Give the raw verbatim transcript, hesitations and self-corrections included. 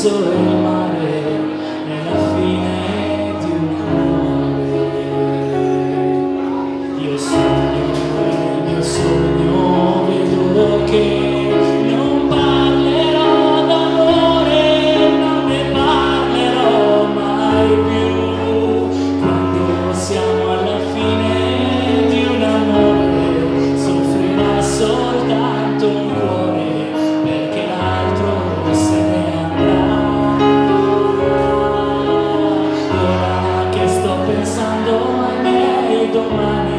sole e il mare è la fine di un amore. Io sogno, nel mio sogno vedo che non parlerò d'amore, non ne parlerò mai più. Quando siamo alla fine di un amore soffrirà soltanto un cuore, perché l'altro se ne andrà. Ora che sto pensando ai miei domani,